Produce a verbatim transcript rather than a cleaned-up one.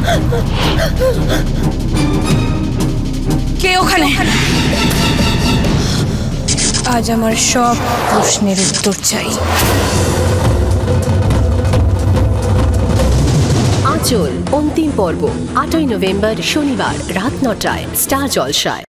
কে ওখানে? আজ আমার সব প্রশ্নের উত্তর চাই। আঁচল অন্তিম পর্ব আটই নভেম্বর শনিবার রাত নটায় স্টার জলসায়।